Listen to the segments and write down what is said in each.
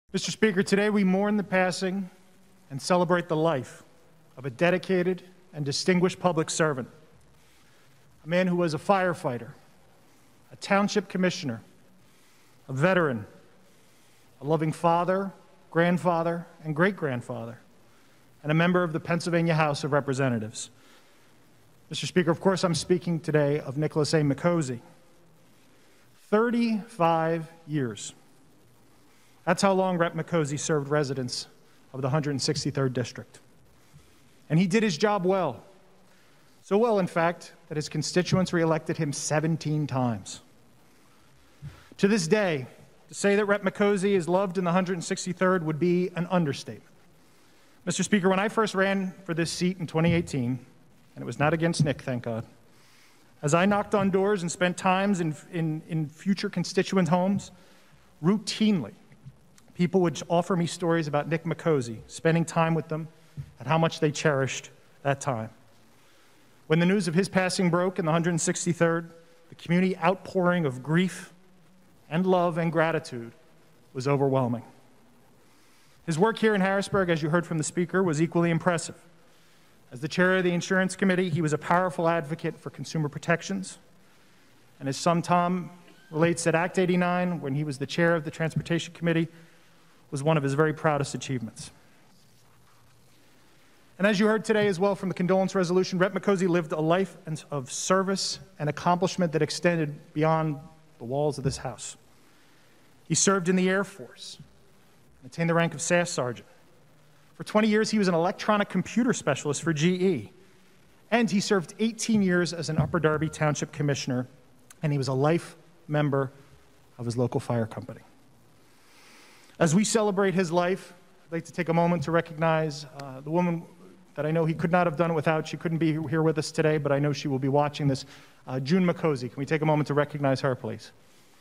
Mr. Speaker, today we mourn the passing and celebrate the life of a dedicated and distinguished public servant, a man who was a firefighter, a township commissioner, a veteran, a loving father, grandfather, and great-grandfather, and a member of the Pennsylvania House of Representatives. Mr. Speaker, of course, I'm speaking today of Nicholas A. Micozzie. 35 years. That's how long Rep. Micozzie served residents of the 163rd District. And he did his job well. So well, in fact, that his constituents reelected him 17 times. To this day, to say that Rep. Micozzie is loved in the 163rd would be an understatement. Mr. Speaker, when I first ran for this seat in 2018, and it was not against Nick, thank God, as I knocked on doors and spent times in future constituent homes, routinely, people would offer me stories about Nick Micozzie, spending time with them, and how much they cherished that time. When the news of his passing broke in the 163rd, the community outpouring of grief and love and gratitude was overwhelming. His work here in Harrisburg, as you heard from the Speaker, was equally impressive. As the chair of the Insurance Committee, he was a powerful advocate for consumer protections. And as son Tom relates that Act 89, when he was the chair of the Transportation Committee, was one of his very proudest achievements. And as you heard today as well from the condolence resolution, Rep. Micozzie lived a life of service and accomplishment that extended beyond the walls of this House. He served in the Air Force and attained the rank of Staff Sergeant. For 20 years, he was an electronic computer specialist for GE, and he served 18 years as an Upper Darby Township Commissioner, and he was a life member of his local fire company. As we celebrate his life, I'd like to take a moment to recognize the woman that I know he could not have done it without. She couldn't be here with us today, but I know she will be watching this. June Micozzie. Can we take a moment to recognize her, please?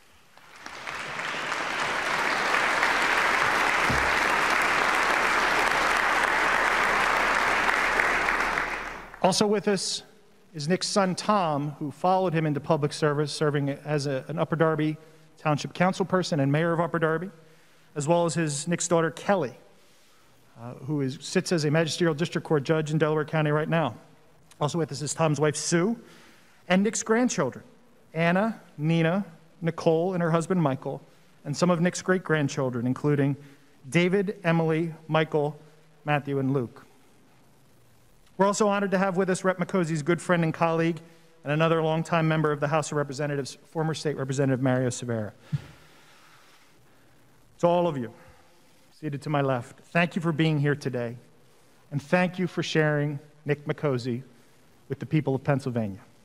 Also with us is Nick's son, Tom, who followed him into public service, serving as an Upper Darby Township councilperson and mayor of Upper Darby, as well as Nick's daughter, Kelly, who sits as a magisterial district court judge in Delaware County right now. Also with us is Tom's wife, Sue, and Nick's grandchildren, Anna, Nina, Nicole, and her husband, Michael, and some of Nick's great-grandchildren, including David, Emily, Michael, Matthew, and Luke. We're also honored to have with us Rep. Micozzie's good friend and colleague and another longtime member of the House of Representatives, former State Representative Mario Severa. To all of you, seated to my left, thank you for being here today, and thank you for sharing Nick Micozzie with the people of Pennsylvania.